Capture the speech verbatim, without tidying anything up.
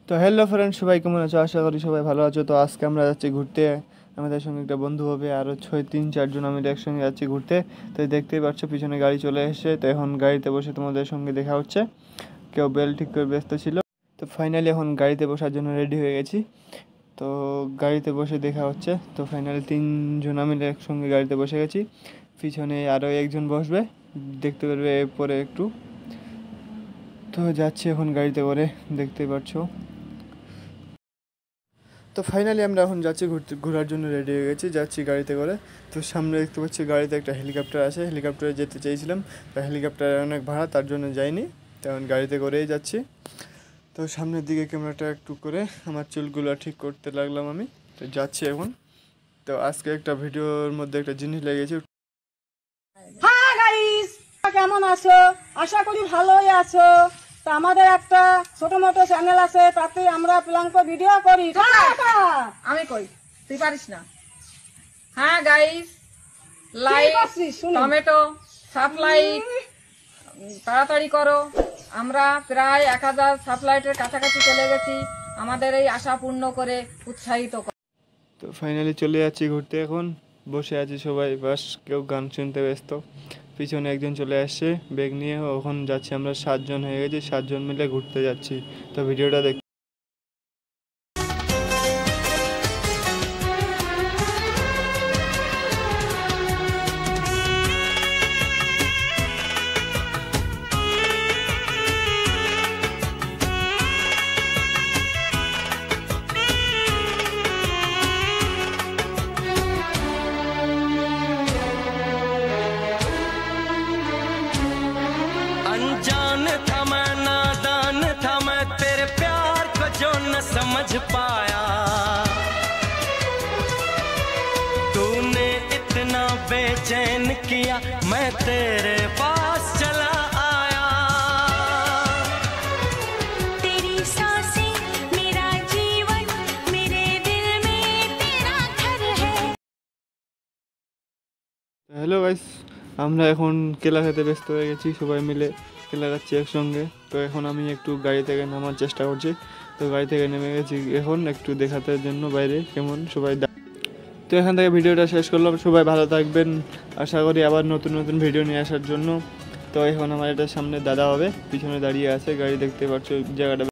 তো hello friend, সবাই কেমন আছো? আশা করি সবাই ভালো আছো। তো আজকে আমরা যাচ্ছি ঘুরতে, আমাদের সঙ্গে একটা বন্ধু হবে, আরও ছয় তিন চারজন আমি একসঙ্গে যাচ্ছি ঘুরতে। তো দেখতেই পাচ্ছ পিছনে গাড়ি চলে এসেছে। তো এখন গাড়িতে বসে তোমাদের সঙ্গে দেখা হচ্ছে। কেউ বেল ঠিক করে ব্যস্ত ছিল। তো ফাইনালি এখন গাড়িতে বসার জন্য রেডি হয়ে গেছি। তো গাড়িতে বসে দেখা হচ্ছে। তো ফাইনালি তিনজন আমি একসঙ্গে গাড়িতে বসে গেছি। পিছনে আরও একজন বসবে, দেখতে পারবে এরপরে একটু। তো যাচ্ছি এখন গাড়িতে করে, দেখতেই পাচ্ছ। তো ফাইনালি আমরা এখন যাচ্ছি ঘুরতে, ঘোরার জন্য রেডি হয়ে গেছি, যাচ্ছি গাড়িতে করে। তো সামনে দেখতে পাচ্ছি গাড়িতে একটা হেলিকপ্টার আছে, হেলিকপ্টারে যেতে চেয়েছিলাম, তো হেলিকপ্টারে অনেক ভাড়া, তার জন্য যাইনি। তো এখন গাড়িতে করেই যাচ্ছি। তো সামনের দিকে ক্যামেরাটা একটু করে আমার চুলগুলো ঠিক করতে লাগলাম আমি। তো যাচ্ছি এখন। তো আজকে একটা ভিডিওর মধ্যে একটা জিনিস লেগেছে। হ্যাঁ গাইস, কেমন আছো? আশা করি ভালোই আছো। তো আমাদের একটা ছোট মোটো চ্যানেল আছে, তাতে আমরা প্লাঙ্ক ভিডিও করি। আমি কই, তুই পারিস না? হ্যাঁ গাইস, লাইক টমেটো সাবলাইট তাড়াতাড়ি করো। আমরা প্রায় এক হাজার সাবলাইটের কাছাকাছি চলে গেছি। আমাদের এই আশা পূর্ণ করে উৎসাহিত করো। তো ফাইনালি চলে যাচ্ছি ঘুরতে এখন। বসে আছি সবাই, বাস কেউ গান শুনতে ব্যস্ত। পিছনে একজন চলে আসছে ব্যাগ নিয়ে। এখন যাচ্ছি আমরা সাতজন হয়ে গেছি, সাতজন মিলে ঘুরতে যাচ্ছি। তো ভিডিওটা দেখ। अनजान था मैं, नादान था मैं, तेरे प्यार को जो न समझ पाया। तूने इतना बेचैन किया, मैं तेरे पास चला आया। तेरी सांसें मेरा जीवन, मेरे दिल में तेरा घर है। হ্যালো গাইস, আমরা এখন কেলা খেতে ব্যস্ত হয়ে গেছি, সবাই মিলে কেলা খাচ্ছি একসঙ্গে। তো এখন আমি একটু গাড়ি থেকে নামার চেষ্টা করছি। তো গাড়ি থেকে নেমে গেছি এখন একটু দেখাতে জন্য বাইরে কেমন সবাই। তো এখান থেকে ভিডিওটা শেষ করলাম। সবাই ভালো থাকবেন, আশা করি আবার নতুন নতুন ভিডিও নিয়ে আসার জন্য। তো এখন আমার এটা সামনে দাদা হবে, পিছনে দাঁড়িয়ে আছে গাড়ি, দেখতে পাচ্ছ জায়গাটা।